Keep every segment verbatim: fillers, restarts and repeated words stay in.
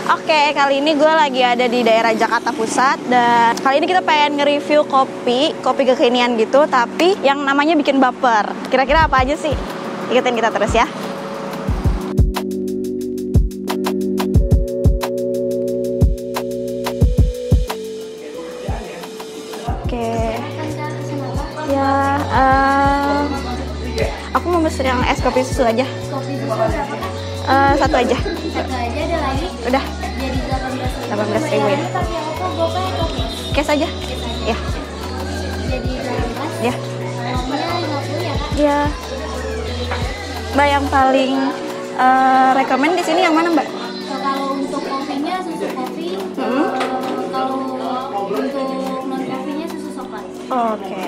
Oke, kali ini gue lagi ada di daerah Jakarta Pusat. Dan kali ini kita pengen nge-review kopi Kopi kekinian gitu, tapi yang namanya bikin baper. Kira-kira apa aja sih? Ikutin kita terus ya. Oke. Ya, uh, aku mau pesen yang es kopi susu aja. Kopi susu berapa? Uh, satu aja. Satu aja, ada lagi? Udah. Jadi delapan belas ribu. delapan belas ribu ya. Pakai apa? GoPay atau cash? Cash aja. Ya. Jadi delapan belas. Ya. Uangnya lima puluh ya, Kak? Ya. Mbak, yang paling uh, rekomend di sini yang mana, Mbak? Kalau untuk kopinya susu kopi, Hmm. eh, kalau untuk non kopinya susu coklat. Oke.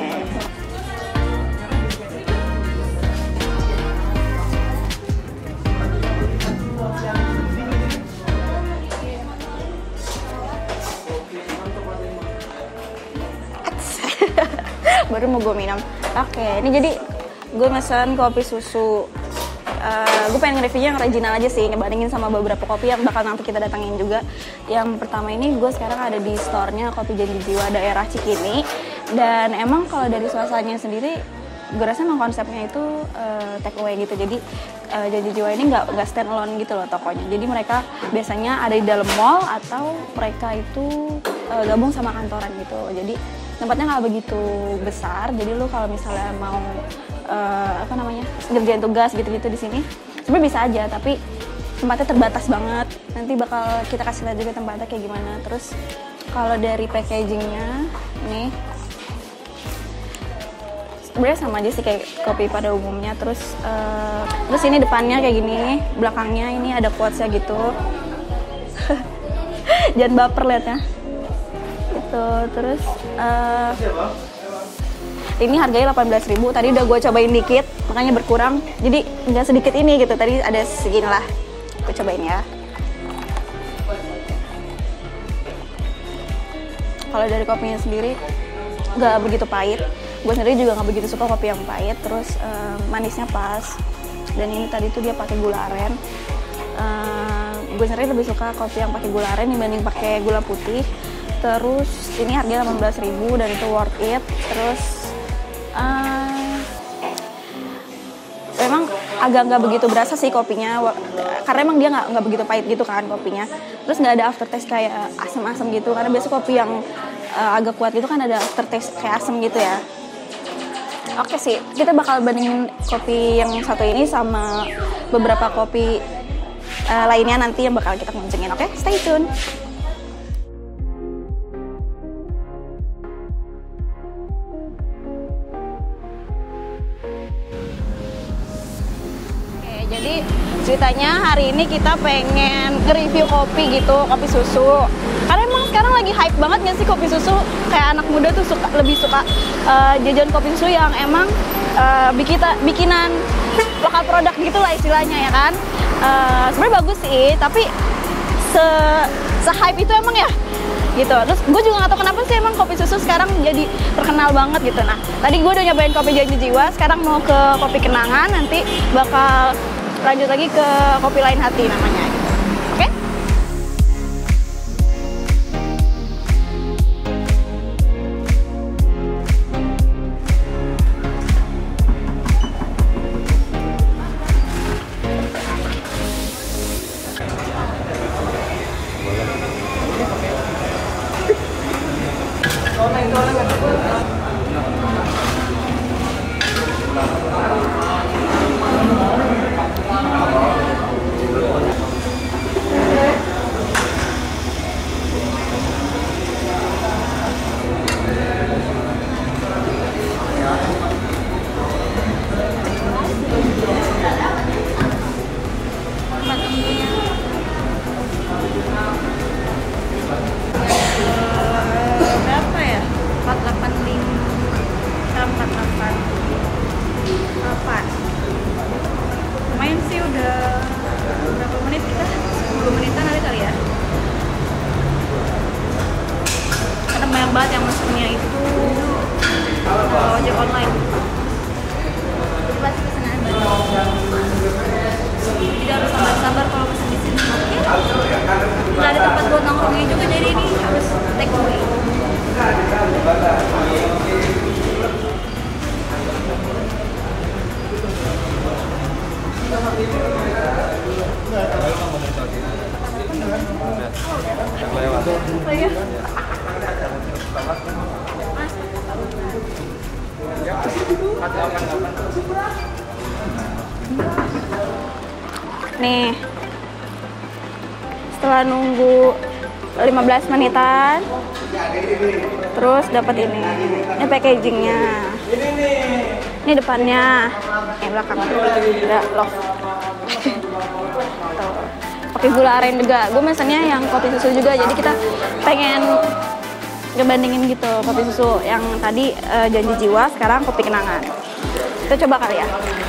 Baru mau gue minum. Oke, ini jadi gue mesen kopi susu. Uh, gue pengen nge-reviewnya yang original aja sih, ngebandingin sama beberapa kopi yang bakal nanti kita datangin juga. Yang pertama ini gue sekarang ada di store-nya Kopi Janji Jiwa daerah Cikini. Dan emang kalau dari suasananya sendiri, gue rasa emang konsepnya itu uh, take away gitu. Jadi uh, Janji Jiwa ini nggak nggak stand alone gitu loh tokonya. Jadi mereka biasanya ada di dalam mall atau mereka itu uh, gabung sama kantoran gitu. Jadi tempatnya nggak begitu besar. Jadi lu kalau misalnya mau Uh, apa namanya ngerjain tugas gitu-gitu di sini sebenarnya bisa aja, tapi tempatnya terbatas banget. Nanti bakal kita kasih lihat juga tempatnya kayak gimana. Terus kalau dari packagingnya nih sebenarnya sama aja sih kayak kopi pada umumnya. Terus uh, terus ini depannya kayak gini, belakangnya ini ada quotes-nya gitu. Jangan baper liatnya gitu. Terus uh, ini harganya delapan belas ribu. Tadi udah gue cobain dikit, makanya berkurang. Jadi nggak sedikit ini gitu. Tadi ada segini lah. Gue cobain ya. Kalau dari kopinya sendiri nggak begitu pahit. Gue sendiri juga nggak begitu suka kopi yang pahit. Terus um, manisnya pas. Dan ini tadi tuh dia pakai gula aren. Uh, gue sendiri lebih suka kopi yang pakai gula aren dibanding pakai gula putih. Terus ini harganya delapan belas ribu dan itu worth it. Terus Uh, memang agak nggak begitu berasa sih kopinya, karena emang dia nggak nggak begitu pahit gitu kan kopinya. Terus nggak ada aftertaste kayak asam-asam gitu, karena biasa kopi yang uh, agak kuat gitu kan ada aftertaste kayak asam gitu ya. Oke sih, kita bakal bandingin kopi yang satu ini sama beberapa kopi uh, lainnya nanti yang bakal kita kunjungin. Oke, stay tune. Jadi ceritanya hari ini kita pengen nge-review kopi gitu, kopi susu. Karena emang sekarang lagi hype banget gak sih kopi susu? Kayak anak muda tuh suka lebih suka uh, jajan kopi susu yang emang uh, bikita, bikinan lokal produk gitu lah istilahnya ya kan. Uh, sebenarnya bagus sih, tapi se, se-hype itu emang ya gitu. Terus gue juga gak tau kenapa sih emang kopi susu sekarang jadi terkenal banget gitu. Nah, tadi gue udah nyobain Kopi Janji Jiwa, sekarang mau ke Kopi Kenangan, nanti bakal lanjut lagi ke Kopi Lain Hati namanya gitu. Oke? Berapa ya? empat ratus delapan puluh Nih, setelah nunggu lima belas menitan, terus dapat ini. Ini packagingnya. Ini depannya, ini belakangnya. Udah lock. Pakai gula aren juga. Gue mesennya yang kopi susu juga. Jadi kita pengen ngebandingin gitu kopi susu yang tadi uh, janji jiwa, sekarang kopi kenangan. Kita coba kali ya.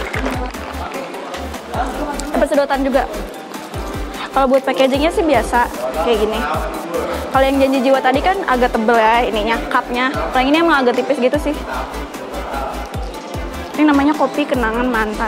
Dapat sedotan juga. Kalau buat packagingnya sih biasa kayak gini. Kalau yang janji jiwa tadi kan agak tebel ya ininya, cupnya. Kalau yang ini emang agak tipis gitu sih. Ini namanya kopi kenangan mantan.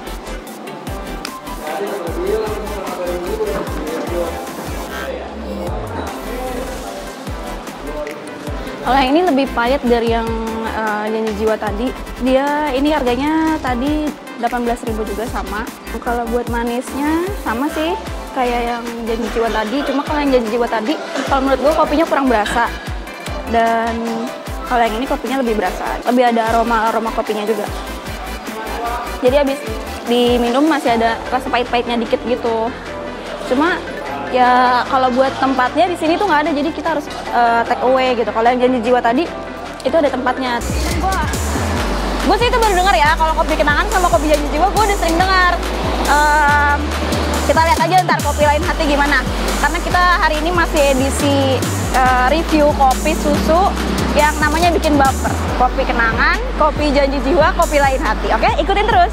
Kalau yang ini lebih pahit dari yang uh, janji jiwa tadi. Dia ini harganya tadi delapan belas ribu juga sama. Kalau buat manisnya sama sih kayak yang janji jiwa tadi. Cuma kalau yang janji jiwa tadi, kalau menurut gue kopinya kurang berasa. Dan kalau yang ini kopinya lebih berasa. Lebih ada aroma-aroma kopinya juga. Jadi habis diminum masih ada rasa pahit-pahitnya dikit gitu. Cuma ya kalau buat tempatnya di sini tuh nggak ada, jadi kita harus uh, take away gitu. Kalau yang janji jiwa tadi itu ada tempatnya. Gue sih itu baru dengar ya, kalau kopi kenangan sama kopi janji jiwa gue udah sering dengar. Uh, kita lihat aja ntar kopi lain hati gimana. Karena kita hari ini masih edisi uh, review kopi susu yang namanya bikin baper. Kopi kenangan, kopi janji jiwa, kopi lain hati. Oke, ikutin terus.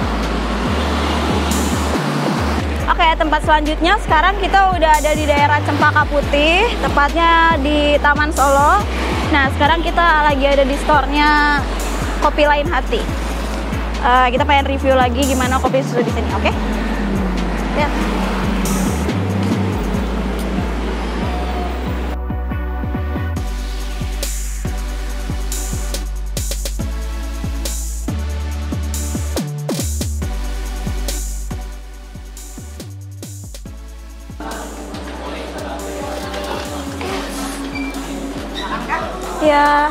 Oke, tempat selanjutnya sekarang kita udah ada di daerah Cempaka Putih, tepatnya di Taman Solo. Nah, sekarang kita lagi ada di store-nya Kopi Lain Hati. Uh, kita pengen review lagi gimana kopi susu di sini, oke? Lihat. Ya,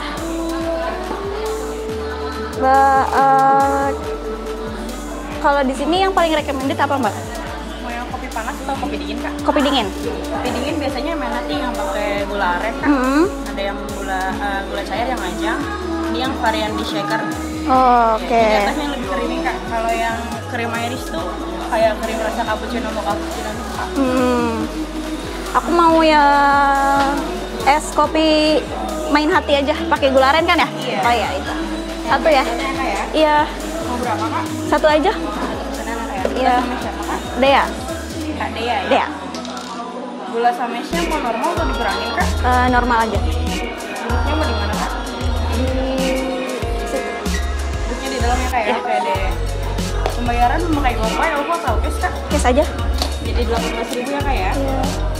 Mbak, uh, kalau di sini yang paling recommended apa Mbak? Mau yang kopi panas atau kopi dingin Kak? Kopi dingin. Kopi dingin biasanya Menati yang pakai gula aren Kak. Mm-hmm. Ada yang gula uh, gula cair yang ajang. Ini yang varian di shaker. Oh, oke. Okay. Jadi atasnya lebih creamy Kak. Kalau yang krim Irish tuh kayak krim rasa cappuccino atau cappuccino gitu Kak. Hmm. Aku mau yang es kopi main hati aja, pakai gula aren kan ya? Iya. Oh iya itu. Satu ya? ya? Iya. Mau berapa Kak? Satu aja. Iya. Sama siapa Kak? Dea. Kak Dea ya? Dea. Gula samesnya mau normal atau dikurangin Kak? Uh, normal aja. Duduknya mau di mana Kak? Di situ. Duduknya di dalamnya Kak ya? Ya. Oke deh. Pembayaran memakai GoPay, OVO atau cash Kak? Cash aja. Jadi delapan belas ribu ya Kak ya? Iya.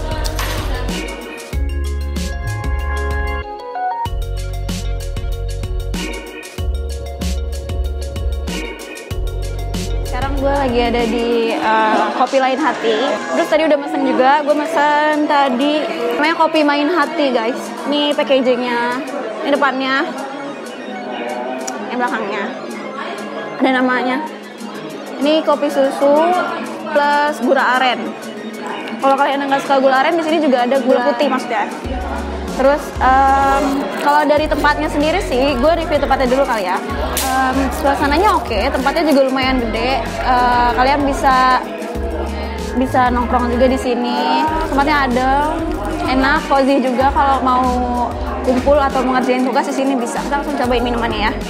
Sekarang gue lagi ada di uh, Kopi Lain Hati. Terus tadi udah mesen juga, gue mesen tadi namanya Kopi Main Hati guys. Ini packagingnya, ini depannya, ini belakangnya. Ada namanya. Ini kopi susu plus gula aren. Kalau kalian nggak suka gula aren, di sini juga ada gula putih maksudnya. Terus um, kalau dari tempatnya sendiri sih, gue review tempatnya dulu kali ya. Um, suasananya oke, tempatnya juga lumayan gede. Uh, kalian bisa bisa nongkrong juga di sini. Tempatnya adem, enak, cozy juga. Kalau mau kumpul atau mengerjain tugas di sini bisa. Kita langsung cobain minumannya ya.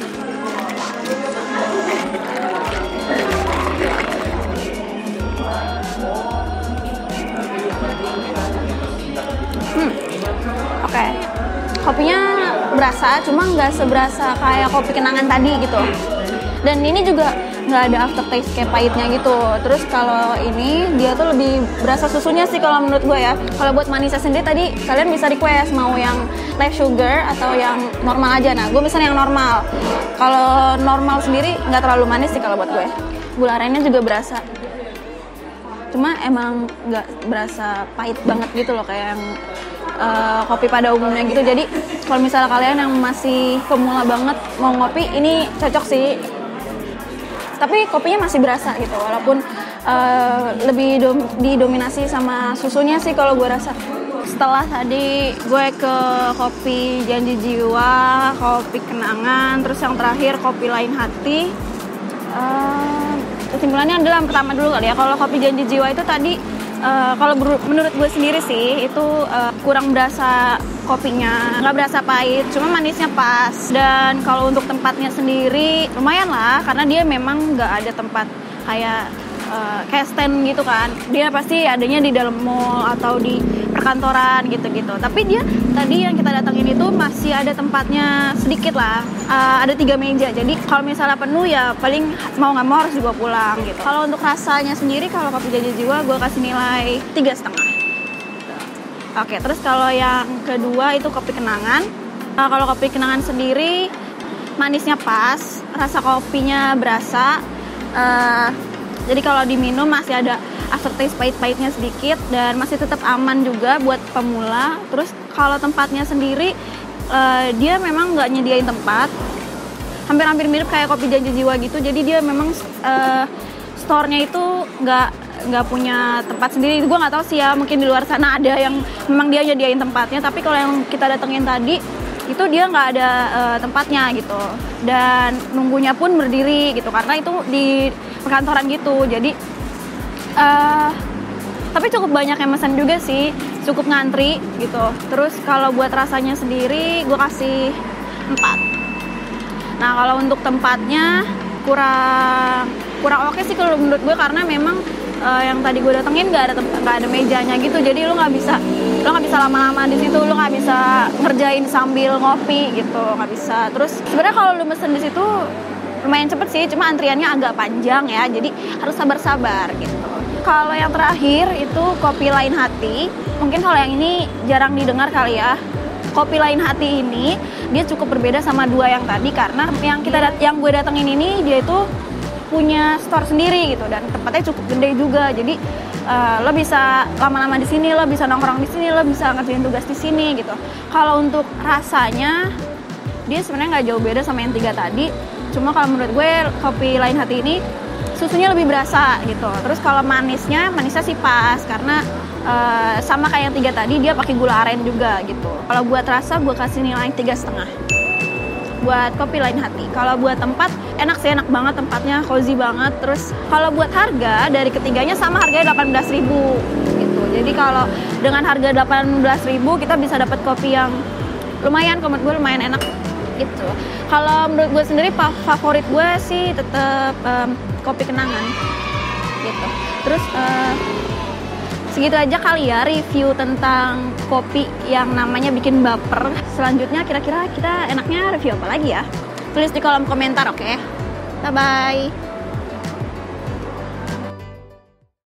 Hmm. Oke, okay. Kopinya berasa, cuma nggak seberasa kayak kopi kenangan tadi gitu. Dan ini juga nggak ada aftertaste kayak pahitnya gitu. Terus kalau ini dia tuh lebih berasa susunya sih kalau menurut gue ya. Kalau buat manisnya sendiri tadi kalian bisa request mau yang light sugar atau yang normal aja. Nah gue misalnya yang normal. Kalau normal sendiri nggak terlalu manis sih kalau buat gue. Gula arennya juga berasa. Cuma emang nggak berasa pahit banget gitu loh kayak yang uh, kopi pada umumnya gitu. Jadi kalau misalnya kalian yang masih pemula banget mau ngopi, ini cocok sih. Tapi kopinya masih berasa gitu, walaupun uh, lebih dom- didominasi sama susunya sih kalau gue rasa. Setelah tadi gue ke kopi Janji Jiwa, kopi Kenangan, terus yang terakhir kopi Lain Hati. Uh, kesimpulannya adalah yang pertama dulu kali ya. Kalau kopi Janji Jiwa itu tadi uh, kalau ber- menurut gue sendiri sih itu uh, kurang berasa kopinya, nggak berasa pahit, cuma manisnya pas. Dan kalau untuk tempatnya sendiri lumayan lah, karena dia memang nggak ada tempat kayak uh, kayak stand gitu kan. Dia pasti adanya di dalam mall atau di perkantoran gitu-gitu. Tapi dia tadi yang kita datangin itu masih ada tempatnya sedikit lah, uh, ada tiga meja. Jadi kalau misalnya penuh ya paling mau nggak mau harus juga pulang gitu. Kalau untuk rasanya sendiri, kalau kopi Janji Jiwa gue kasih nilai tiga setengah. Oke, terus kalau yang kedua itu kopi Kenangan. Nah, kalau kopi Kenangan sendiri manisnya pas, rasa kopinya berasa. Uh, jadi kalau diminum masih ada aftertaste pahit-pahitnya sedikit dan masih tetap aman juga buat pemula. Terus kalau tempatnya sendiri uh, dia memang nggak nyediain tempat, hampir-hampir mirip kayak kopi Janji Jiwa gitu. Jadi dia memang uh, store-nya itu nggak nggak punya tempat sendiri. Gue nggak tahu sih ya, mungkin di luar sana ada yang memang dia nyediain tempatnya, tapi kalau yang kita datengin tadi itu dia nggak ada uh, tempatnya gitu, dan nunggunya pun berdiri gitu karena itu di perkantoran gitu. Jadi uh, tapi cukup banyak yang pesan juga sih, cukup ngantri gitu. Terus kalau buat rasanya sendiri gue kasih empat. Nah kalau untuk tempatnya kurang kurang oke sih kalau menurut gue, karena memang Uh, yang tadi gue datengin nggak ada nggak ada mejanya gitu, jadi lu nggak bisa lu nggak bisa lama-lama di situ, lu nggak bisa ngerjain sambil ngopi gitu, nggak bisa. Terus sebenarnya kalau lu mesen di situ lumayan cepet sih, cuma antriannya agak panjang ya, jadi harus sabar-sabar gitu. Kalau yang terakhir itu kopi Lain Hati, mungkin kalau yang ini jarang didengar kali ya. Kopi Lain Hati ini dia cukup berbeda sama dua yang tadi, karena yang kita dat- yang gue datengin ini dia itu punya store sendiri gitu, dan tempatnya cukup gede juga. Jadi uh, lo bisa lama-lama di sini, lo bisa nongkrong di sini, lo bisa ngerjain tugas di sini gitu. Kalau untuk rasanya dia sebenarnya nggak jauh beda sama yang tiga tadi, cuma kalau menurut gue kopi Lain Hati ini susunya lebih berasa gitu. Terus kalau manisnya manisnya sih pas, karena uh, sama kayak yang tiga tadi dia pakai gula aren juga gitu. Kalau buat rasa gue kasih nilai tiga setengah buat kopi Lain Hati. Kalau buat tempat enak sih, enak banget tempatnya, cozy banget. Terus kalau buat harga dari ketiganya sama, harganya delapan belas ribu gitu. Jadi kalau dengan harga delapan belas ribu kita bisa dapat kopi yang lumayan, menurut gue lumayan enak gitu. Kalau menurut gue sendiri favorit gue sih tetap um, kopi Kenangan gitu. Terus uh, segitu aja kali ya review tentang kopi yang namanya bikin baper. Selanjutnya kira-kira kita enaknya review apa lagi ya? Tulis di kolom komentar, oke? Okay? Bye-bye!